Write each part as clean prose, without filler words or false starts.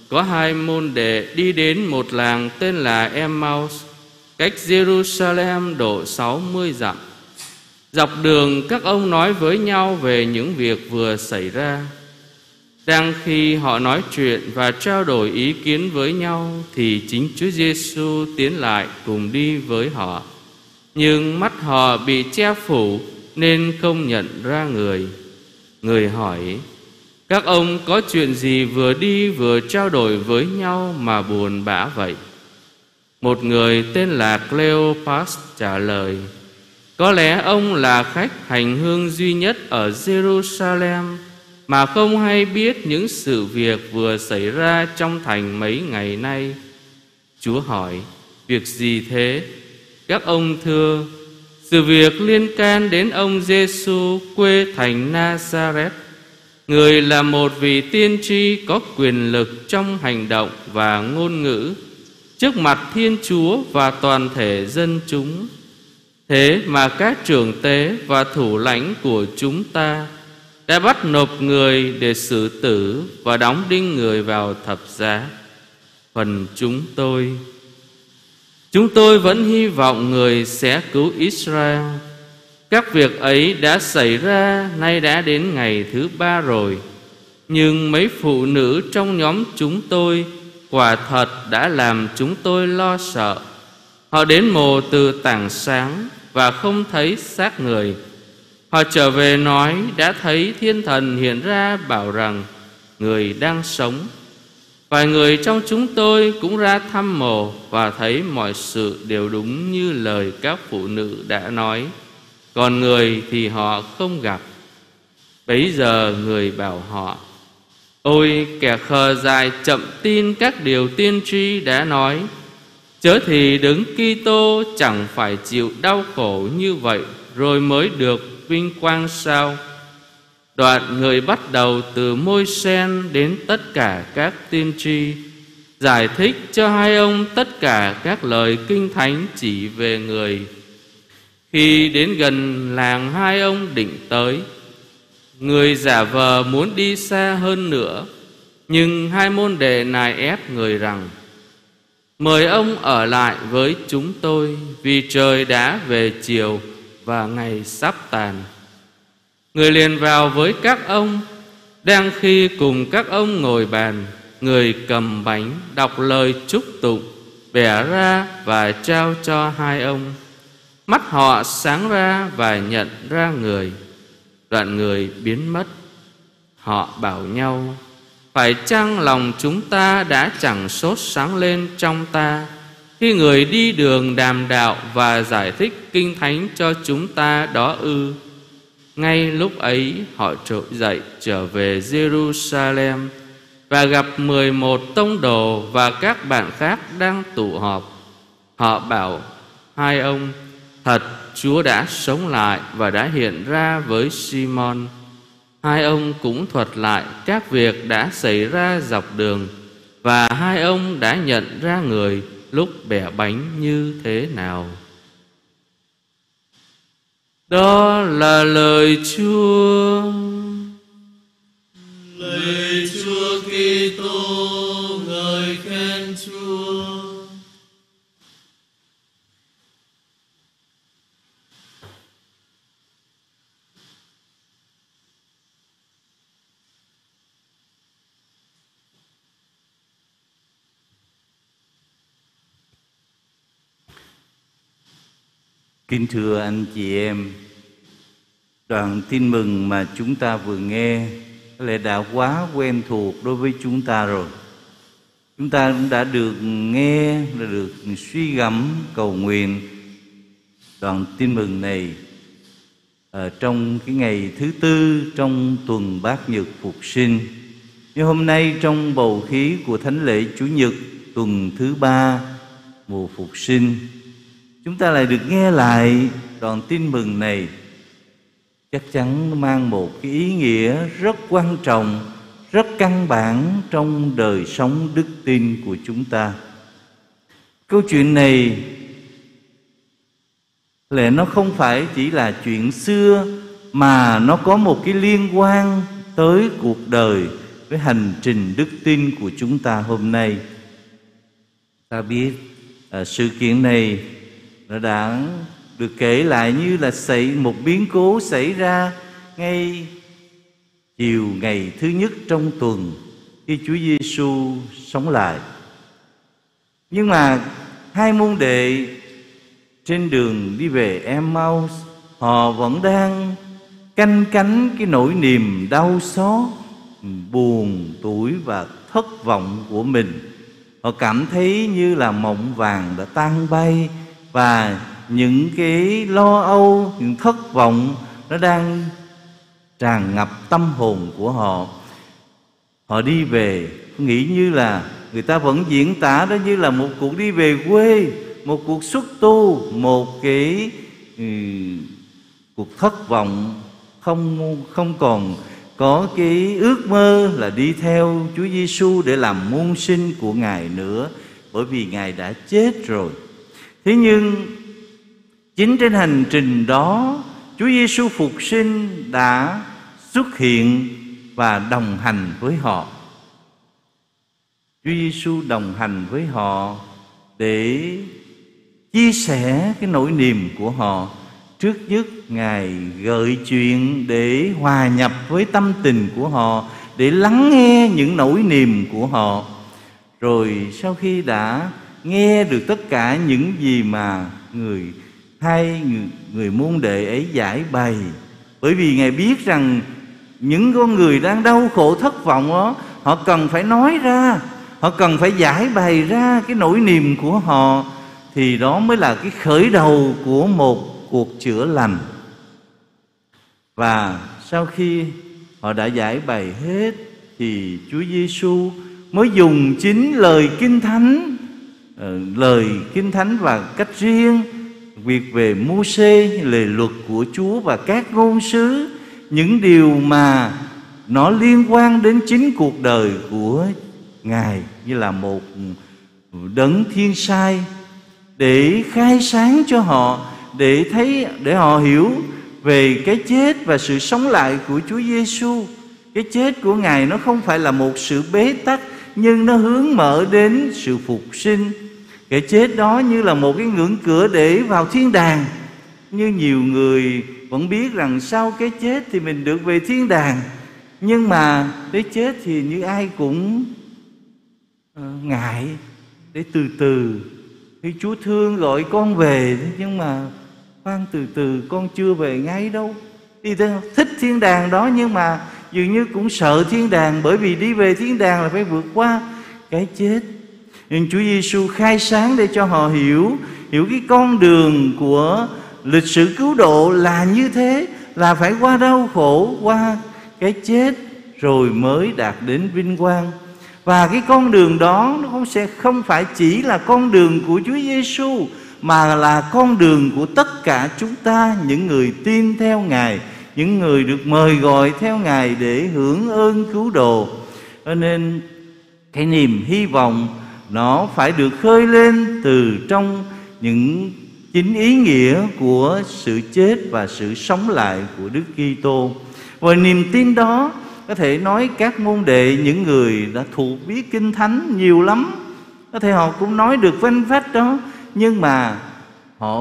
có 2 môn đệ đi đến một làng tên là Emmaus, cách Jerusalem độ 60 dặm. Dọc đường các ông nói với nhau về những việc vừa xảy ra. Đang khi họ nói chuyện và trao đổi ý kiến với nhau, thì chính Chúa Giêsu tiến lại cùng đi với họ. Nhưng mắt họ bị che phủ nên không nhận ra người. Người hỏi: các ông có chuyện gì vừa đi vừa trao đổi với nhau mà buồn bã vậy? Một người tên là Cleopas trả lời: có lẽ ông là khách hành hương duy nhất ở Jerusalem mà không hay biết những sự việc vừa xảy ra trong thành mấy ngày nay. Chúa hỏi: việc gì thế? Các ông thưa: sự việc liên can đến ông Giêsu quê thành Nazareth. Người là một vị tiên tri có quyền lực trong hành động và ngôn ngữ trước mặt Thiên Chúa và toàn thể dân chúng. Thế mà các trưởng tế và thủ lãnh của chúng ta đã bắt nộp người để xử tử và đóng đinh người vào thập giá. Phần chúng tôi vẫn hy vọng người sẽ cứu Israel. Các việc ấy đã xảy ra nay đã đến ngày thứ 3 rồi. Nhưng mấy phụ nữ trong nhóm chúng tôi quả thật đã làm chúng tôi lo sợ. Họ đến mồ từ tảng sáng và không thấy xác người. Họ trở về nói đã thấy thiên thần hiện ra bảo rằng người đang sống. Vài người trong chúng tôi cũng ra thăm mồ và thấy mọi sự đều đúng như lời các phụ nữ đã nói. Còn người thì họ không gặp. Bấy giờ người bảo họ: ôi kẻ khờ dại chậm tin các điều tiên tri đã nói, chớ thì Đấng Kitô chẳng phải chịu đau khổ như vậy rồi mới được vinh quang sao? Đoạn người bắt đầu từ Môi-sen đến tất cả các tiên tri, giải thích cho hai ông tất cả các lời kinh thánh chỉ về người. Khi đến gần làng hai ông định tới, người giả vờ muốn đi xa hơn nữa, nhưng hai môn đệ nài ép người rằng: mời ông ở lại với chúng tôi, vì trời đã về chiều và ngày sắp tàn. Người liền vào với các ông. Đang khi cùng các ông ngồi bàn, người cầm bánh đọc lời chúc tụng, bẻ ra và trao cho hai ông. Mắt họ sáng ra và nhận ra người. Đoạn người biến mất. Họ bảo nhau: phải chăng lòng chúng ta đã chẳng sốt sáng lên trong ta khi người đi đường đàm đạo và giải thích kinh thánh cho chúng ta đó ư? Ngay lúc ấy họ trỗi dậy trở về Jerusalem và gặp 11 tông đồ và các bạn khác đang tụ họp. Họ bảo hai ông: thật Chúa đã sống lại và đã hiện ra với Simon. Hai ông cũng thuật lại các việc đã xảy ra dọc đường, và hai ông đã nhận ra người lúc bẻ bánh như thế nào. Đó là lời Chúa. Lời Chúa Kitô, ngợi khen Chúa. Kính thưa anh chị em, đoạn tin mừng mà chúng ta vừa nghe có lẽ đã quá quen thuộc đối với chúng ta rồi. Chúng ta cũng đã được nghe, đã được suy gẫm, cầu nguyện đoạn tin mừng này trong cái ngày thứ tư trong tuần Bát Nhật Phục Sinh. Nhưng hôm nay trong bầu khí của Thánh lễ Chủ nhật tuần thứ 3 mùa Phục Sinh, chúng ta lại được nghe lại đoạn tin mừng này. Chắc chắn nó mang một cái ý nghĩa rất quan trọng, rất căn bản trong đời sống đức tin của chúng ta. Câu chuyện này lẽ nó không phải chỉ là chuyện xưa, mà nó có một cái liên quan tới cuộc đời với hành trình đức tin của chúng ta hôm nay. Ta biết sự kiện này nó đã được kể lại như là một biến cố xảy ra ngay chiều ngày thứ nhất trong tuần khi Chúa Giêsu sống lại. Nhưng mà hai môn đệ trên đường đi về Emmaus, họ vẫn đang canh cánh cái nỗi niềm đau xót, buồn tủi và thất vọng của mình. Họ cảm thấy như là mộng vàng đã tan bay, và những cái lo âu, những thất vọng nó đang tràn ngập tâm hồn của họ. Họ đi về, nghĩ như là người ta vẫn diễn tả đó như là một cuộc đi về quê, một cuộc xuất tu, một cái cuộc thất vọng, không còn có cái ước mơ là đi theo Chúa Giêsu để làm môn sinh của Ngài nữa, bởi vì Ngài đã chết rồi. Thế nhưng chính trên hành trình đó, Chúa Giêsu phục sinh đã xuất hiện và đồng hành với họ. Chúa Giêsu đồng hành với họ để chia sẻ cái nỗi niềm của họ. Trước nhất, Ngài gợi chuyện để hòa nhập với tâm tình của họ, để lắng nghe những nỗi niềm của họ. Rồi sau khi đã nghe được tất cả những gì mà người môn đệ ấy giải bày, bởi vì Ngài biết rằng những con người đang đau khổ thất vọng đó, họ cần phải nói ra, họ cần phải giải bày ra cái nỗi niềm của họ, thì đó mới là cái khởi đầu của một cuộc chữa lành. Và sau khi họ đã giải bày hết, thì Chúa Giêsu mới dùng chính lời Kinh Thánh và cách riêng, việc về Mô-sê, lời luật của Chúa và các ngôn sứ, những điều mà nó liên quan đến chính cuộc đời của Ngài như là một đấng thiên sai, để khai sáng cho họ, để họ hiểu về cái chết và sự sống lại của Chúa Giêsu. Cái chết của Ngài nó không phải là một sự bế tắc, nhưng nó hướng mở đến sự phục sinh. Cái chết đó như là một cái ngưỡng cửa để vào thiên đàng. Như nhiều người vẫn biết rằng sau cái chết thì mình được về thiên đàng, nhưng mà cái chết thì như ai cũng ngại, để từ từ. Khi Chúa thương gọi con về, nhưng mà khoan, từ từ, con chưa về ngay đâu. Đi theo thích thiên đàng đó, nhưng mà dường như cũng sợ thiên đàng, bởi vì đi về thiên đàng là phải vượt qua cái chết. Nhưng Chúa Giêsu khai sáng để cho họ hiểu cái con đường của lịch sử cứu độ là như thế, là phải qua đau khổ, qua cái chết rồi mới đạt đến vinh quang. Và cái con đường đó nó không phải chỉ là con đường của Chúa Giêsu, mà là con đường của tất cả chúng ta, những người tin theo Ngài, những người được mời gọi theo Ngài để hưởng ơn cứu độ. Cho nên cái niềm hy vọng nó phải được khơi lên từ trong những chính ý nghĩa của sự chết và sự sống lại của Đức Kitô. Và niềm tin đó có thể nói các môn đệ, những người đã thuộc biết Kinh Thánh nhiều lắm, có thể họ cũng nói được vanh vách đó, nhưng mà họ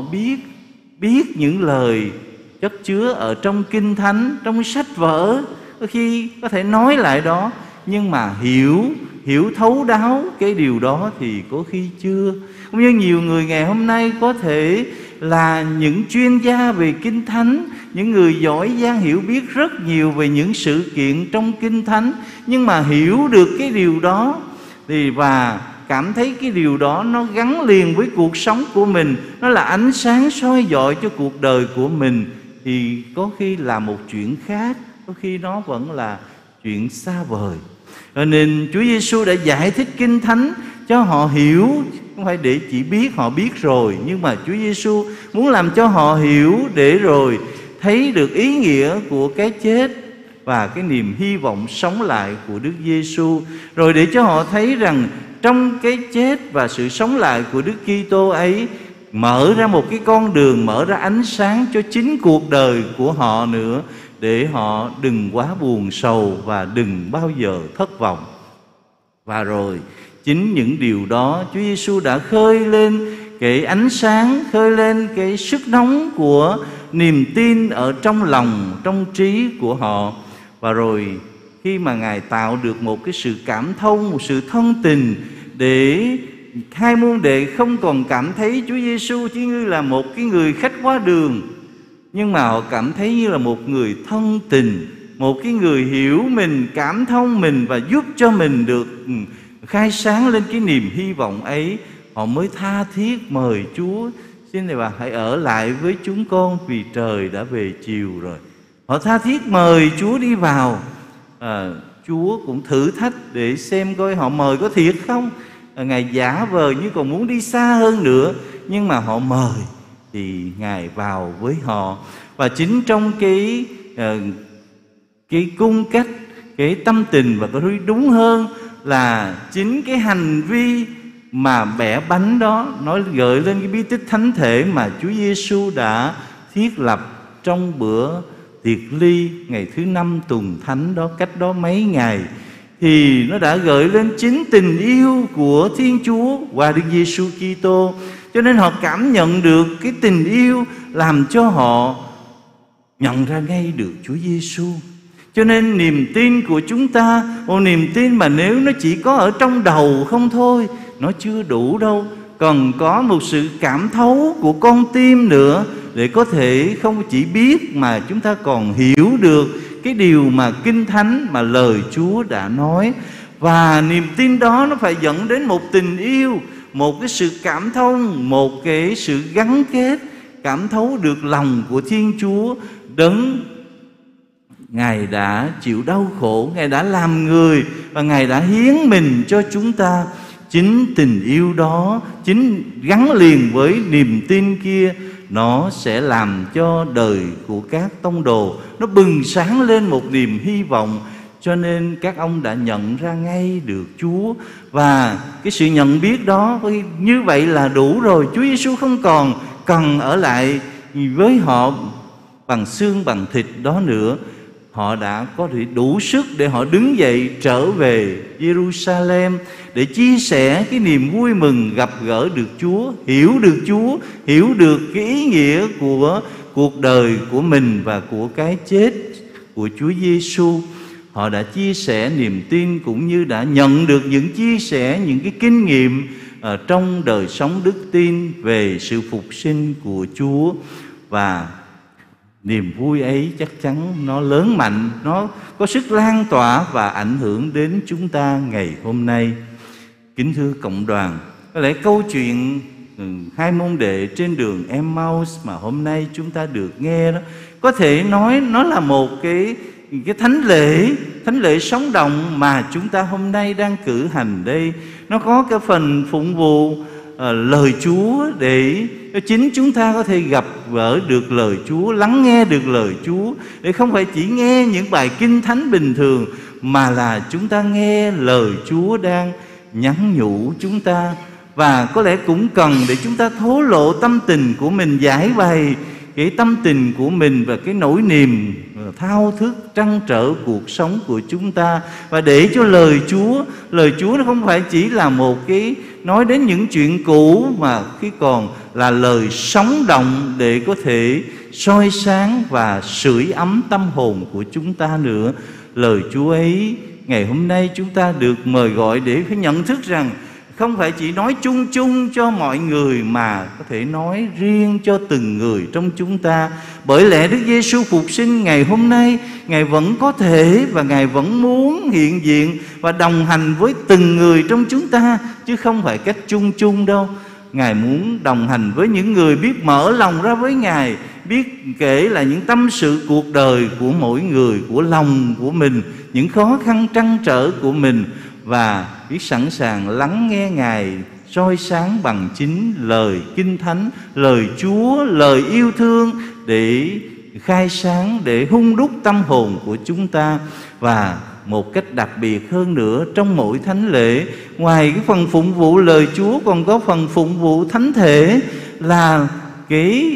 biết những lời chất chứa ở trong Kinh Thánh, trong sách vở, đôi khi có thể nói lại đó, nhưng mà hiểu thấu đáo cái điều đó thì có khi chưa. Cũng như nhiều người ngày hôm nay có thể là những chuyên gia về Kinh Thánh, những người giỏi giang hiểu biết rất nhiều về những sự kiện trong Kinh Thánh, nhưng mà hiểu được cái điều đó và cảm thấy cái điều đó nó gắn liền với cuộc sống của mình, nó là ánh sáng soi dọi cho cuộc đời của mình, thì có khi là một chuyện khác, có khi nó vẫn là chuyện xa vời. Cho nên Chúa Giêsu đã giải thích Kinh Thánh cho họ hiểu, không phải để chỉ biết, họ biết rồi, nhưng mà Chúa Giêsu muốn làm cho họ hiểu, để rồi thấy được ý nghĩa của cái chết và cái niềm hy vọng sống lại của Đức Giêsu, rồi để cho họ thấy rằng trong cái chết và sự sống lại của Đức Kitô ấy mở ra một cái con đường, mở ra ánh sáng cho chính cuộc đời của họ nữa, để họ đừng quá buồn sầu và đừng bao giờ thất vọng. Và rồi chính những điều đó Chúa Giêsu đã khơi lên cái ánh sáng, khơi lên cái sức nóng của niềm tin ở trong lòng, trong trí của họ. Và rồi khi mà Ngài tạo được một cái sự cảm thông, một sự thân tình, để hai môn đệ không còn cảm thấy Chúa Giêsu chỉ như là một cái người khách qua đường, nhưng mà họ cảm thấy như là một người thân tình, một cái người hiểu mình, cảm thông mình và giúp cho mình được khai sáng lên cái niềm hy vọng ấy. Họ mới tha thiết mời Chúa: xin thầy bà hãy ở lại với chúng con vì trời đã về chiều rồi. Họ tha thiết mời Chúa đi vào. Chúa cũng thử thách để xem coi họ mời có thiệt không. Ngài giả vờ như còn muốn đi xa hơn nữa, nhưng mà họ mời thì Ngài vào với họ. Và chính trong cái cung cách, cái tâm tình, và có nói đúng hơn là chính cái hành vi mà bẻ bánh đó, nói gợi lên cái bí tích thánh thể mà Chúa Giêsu đã thiết lập trong bữa tiệc ly ngày thứ 5 tuần thánh đó, cách đó mấy ngày. Thì nó đã gợi lên chính tình yêu của Thiên Chúa qua Đức Giêsu Kitô. Cho nên họ cảm nhận được cái tình yêu làm cho họ nhận ra ngay được Chúa Giêsu. Cho nên niềm tin của chúng ta, một niềm tin mà nếu nó chỉ có ở trong đầu không thôi, nó chưa đủ đâu. Còn có một sự cảm thấu của con tim nữa, để có thể không chỉ biết mà chúng ta còn hiểu được cái điều mà Kinh Thánh, mà lời Chúa đã nói. Và niềm tin đó nó phải dẫn đến một tình yêu, một cái sự cảm thông, một cái sự gắn kết, cảm thấu được lòng của Thiên Chúa. Đấng Ngài đã chịu đau khổ, Ngài đã làm người và Ngài đã hiến mình cho chúng ta. Chính tình yêu đó, chính gắn liền với niềm tin kia, nó sẽ làm cho đời của các tông đồ nó bừng sáng lên một niềm hy vọng. Cho nên các ông đã nhận ra ngay được Chúa. Và cái sự nhận biết đó như vậy là đủ rồi. Chúa Giêsu không còn cần ở lại với họ bằng xương bằng thịt đó nữa. Họ đã có thể đủ sức để họ đứng dậy trở về Jerusalem để chia sẻ cái niềm vui mừng gặp gỡ được Chúa, hiểu được Chúa, hiểu được cái ý nghĩa của cuộc đời của mình và của cái chết của Chúa Giêsu. Họ đã chia sẻ niềm tin cũng như đã nhận được những chia sẻ, những cái kinh nghiệm trong đời sống đức tin về sự phục sinh của Chúa. Và niềm vui ấy chắc chắn nó lớn mạnh, nó có sức lan tỏa và ảnh hưởng đến chúng ta ngày hôm nay. Kính thưa cộng đoàn, có lẽ câu chuyện hai môn đệ trên đường Emmaus mà hôm nay chúng ta được nghe đó, có thể nói nó là một cái thánh lễ sống động mà chúng ta hôm nay đang cử hành đây. Nó có cái phần phụng vụ lời Chúa để chính chúng ta có thể gặp gỡ được lời Chúa, lắng nghe được lời Chúa, để không phải chỉ nghe những bài kinh thánh bình thường, mà là chúng ta nghe lời Chúa đang nhắn nhủ chúng ta. Và có lẽ cũng cần để chúng ta thổ lộ tâm tình của mình, giải bày cái tâm tình của mình và cái nỗi niềm thao thức trăn trở cuộc sống của chúng ta. Và để cho lời Chúa nó không phải chỉ là một cái nói đến những chuyện cũ, mà khi còn là lời sống động để có thể soi sáng và sưởi ấm tâm hồn của chúng ta nữa. Lời Chúa ấy ngày hôm nay chúng ta được mời gọi để phải nhận thức rằng không phải chỉ nói chung chung cho mọi người, mà có thể nói riêng cho từng người trong chúng ta. Bởi lẽ Đức Giêsu phục sinh ngày hôm nay, Ngài vẫn có thể và Ngài vẫn muốn hiện diện và đồng hành với từng người trong chúng ta, chứ không phải cách chung chung đâu. Ngài muốn đồng hành với những người biết mở lòng ra với Ngài, biết kể là những tâm sự cuộc đời của mỗi người, của lòng của mình, những khó khăn trăn trở của mình, và biết sẵn sàng lắng nghe Ngài soi sáng bằng chính lời Kinh Thánh, lời Chúa, lời yêu thương để khai sáng, để hung đúc tâm hồn của chúng ta. Và một cách đặc biệt hơn nữa, trong mỗi thánh lễ, ngoài cái phần phụng vụ lời Chúa, còn có phần phụng vụ thánh thể, là cái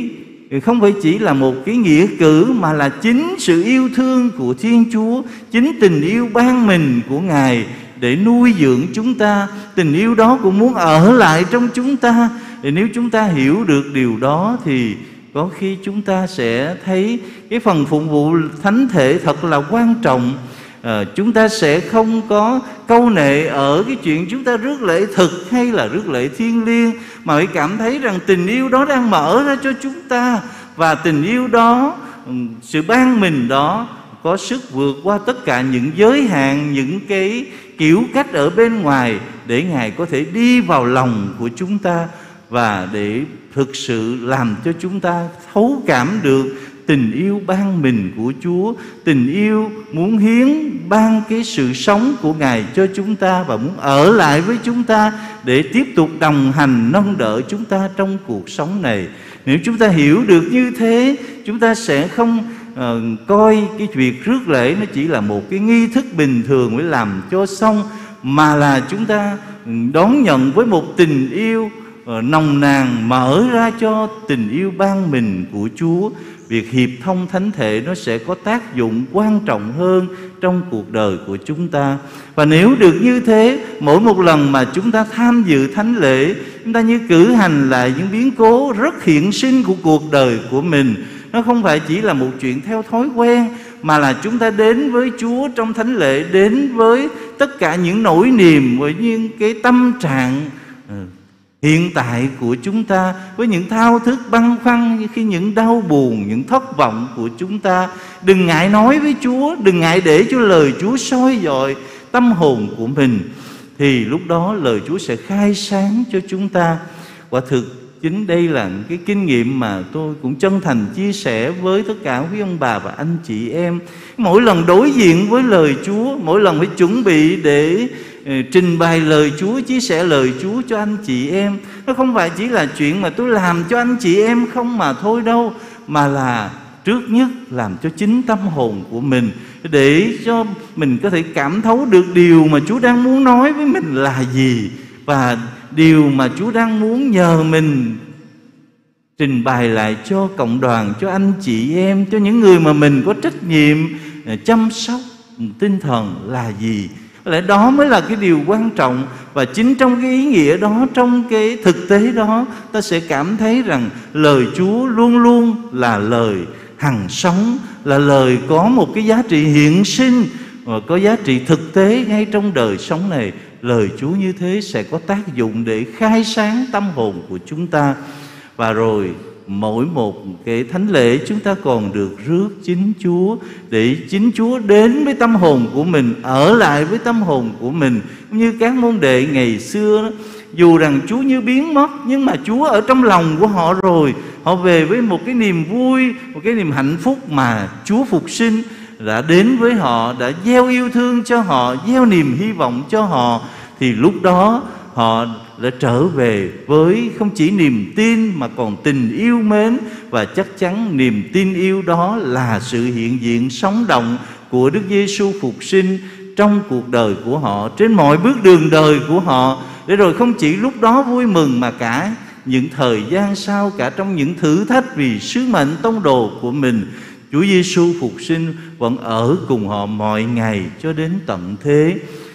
không phải chỉ là một cái nghĩa cử, mà là chính sự yêu thương của Thiên Chúa, chính tình yêu ban mình của Ngài để nuôi dưỡng chúng ta. Tình yêu đó cũng muốn ở lại trong chúng ta. Thì nếu chúng ta hiểu được điều đó thì có khi chúng ta sẽ thấy cái phần phục vụ thánh thể thật là quan trọng. Chúng ta sẽ không có câu nệ ở cái chuyện chúng ta rước lễ thực hay là rước lễ thiêng liêng, mà phải cảm thấy rằng tình yêu đó đang mở ra cho chúng ta. Và tình yêu đó, sự ban mình đó có sức vượt qua tất cả những giới hạn, những cái kiểu cách ở bên ngoài, để Ngài có thể đi vào lòng của chúng ta và để thực sự làm cho chúng ta thấu cảm được tình yêu ban mình của Chúa, tình yêu muốn hiến ban cái sự sống của Ngài cho chúng ta và muốn ở lại với chúng ta để tiếp tục đồng hành nâng đỡ chúng ta trong cuộc sống này. Nếu chúng ta hiểu được như thế, chúng ta sẽ không coi cái việc rước lễ nó chỉ là một cái nghi thức bình thường phải làm cho xong, mà là chúng ta đón nhận với một tình yêu nồng nàn, mở ra cho tình yêu ban mình của Chúa. Việc hiệp thông thánh thể nó sẽ có tác dụng quan trọng hơn trong cuộc đời của chúng ta. Và nếu được như thế, mỗi một lần mà chúng ta tham dự thánh lễ, chúng ta như cử hành lại những biến cố rất hiện sinh của cuộc đời của mình. Nó không phải chỉ là một chuyện theo thói quen, mà là chúng ta đến với Chúa trong thánh lễ, đến với tất cả những nỗi niềm, với những cái tâm trạng hiện tại của chúng ta, với những thao thức băn khoăn, khi những đau buồn, những thất vọng của chúng ta. Đừng ngại nói với Chúa, đừng ngại để cho lời Chúa soi dọi tâm hồn của mình. Thì lúc đó lời Chúa sẽ khai sáng cho chúng ta. Quả thực chính đây là cái kinh nghiệm mà tôi cũng chân thành chia sẻ với tất cả quý ông bà và anh chị em. Mỗi lần đối diện với lời Chúa, mỗi lần phải chuẩn bị để trình bày lời Chúa, chia sẻ lời Chúa cho anh chị em, nó không phải chỉ là chuyện mà tôi làm cho anh chị em không mà thôi đâu, mà là trước nhất làm cho chính tâm hồn của mình, để cho mình có thể cảm thấu được điều mà Chúa đang muốn nói với mình là gì, và điều mà Chúa đang muốn nhờ mình trình bày lại cho cộng đoàn, cho anh chị em, cho những người mà mình có trách nhiệm chăm sóc tinh thần là gì. Có lẽ đó mới là cái điều quan trọng. Và chính trong cái ý nghĩa đó, trong cái thực tế đó, ta sẽ cảm thấy rằng lời Chúa luôn luôn là lời hằng sống, là lời có một cái giá trị hiện sinh và có giá trị thực tế ngay trong đời sống này. Lời Chúa như thế sẽ có tác dụng để khai sáng tâm hồn của chúng ta. Và rồi mỗi một cái thánh lễ chúng ta còn được rước chính Chúa, để chính Chúa đến với tâm hồn của mình, ở lại với tâm hồn của mình. Như các môn đệ ngày xưa đó, dù rằng Chúa như biến mất, nhưng mà Chúa ở trong lòng của họ rồi. Họ về với một cái niềm vui, một cái niềm hạnh phúc mà Chúa phục sinh đã đến với họ, đã gieo yêu thương cho họ, gieo niềm hy vọng cho họ. Thì lúc đó họ đã trở về với không chỉ niềm tin mà còn tình yêu mến. Và chắc chắn niềm tin yêu đó là sự hiện diện sống động của Đức Giêsu phục sinh trong cuộc đời của họ, trên mọi bước đường đời của họ. Để rồi không chỉ lúc đó vui mừng, mà cả những thời gian sau, cả trong những thử thách vì sứ mệnh tông đồ của mình, Chúa Giêsu phục sinh vẫn ở cùng họ mọi ngày cho đến tận thế.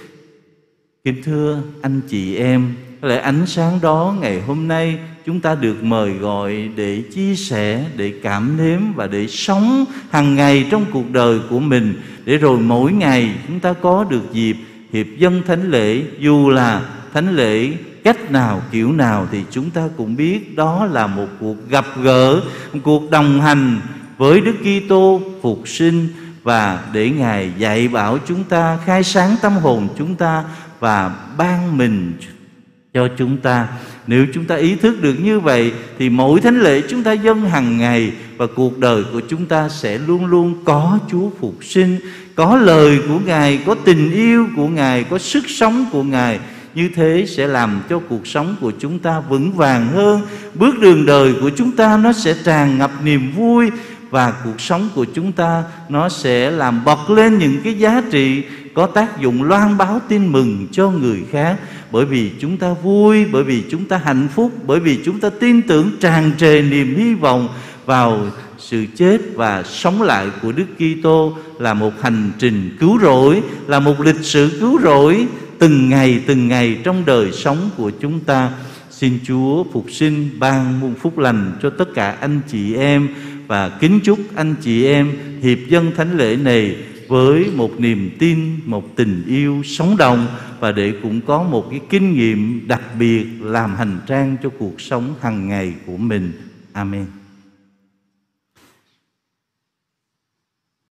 Kính thưa anh chị em, có lẽ ánh sáng đó ngày hôm nay chúng ta được mời gọi để chia sẻ, để cảm nếm và để sống hàng ngày trong cuộc đời của mình. Để rồi mỗi ngày chúng ta có được dịp hiệp dâng thánh lễ, dù là thánh lễ cách nào, kiểu nào, thì chúng ta cũng biết đó là một cuộc gặp gỡ, một cuộc đồng hành với Đức Kitô phục sinh, và để Ngài dạy bảo chúng ta, khai sáng tâm hồn chúng ta và ban mình cho chúng ta. Nếu chúng ta ý thức được như vậy thì mỗi thánh lễ chúng ta dâng hàng ngày, và cuộc đời của chúng ta sẽ luôn luôn có Chúa phục sinh, có lời của Ngài, có tình yêu của Ngài, có sức sống của Ngài. Như thế sẽ làm cho cuộc sống của chúng ta vững vàng hơn, bước đường đời của chúng ta nó sẽ tràn ngập niềm vui, và cuộc sống của chúng ta nó sẽ làm bật lên những cái giá trị có tác dụng loan báo tin mừng cho người khác. Bởi vì chúng ta vui, bởi vì chúng ta hạnh phúc, bởi vì chúng ta tin tưởng tràn trề niềm hy vọng vào sự chết và sống lại của Đức Kitô là một hành trình cứu rỗi, là một lịch sử cứu rỗi từng ngày trong đời sống của chúng ta. Xin Chúa phục sinh ban muôn phúc lành cho tất cả anh chị em, và kính chúc anh chị em hiệp dâng thánh lễ này với một niềm tin, một tình yêu sống động, và để cũng có một cái kinh nghiệm đặc biệt làm hành trang cho cuộc sống hàng ngày của mình. Amen.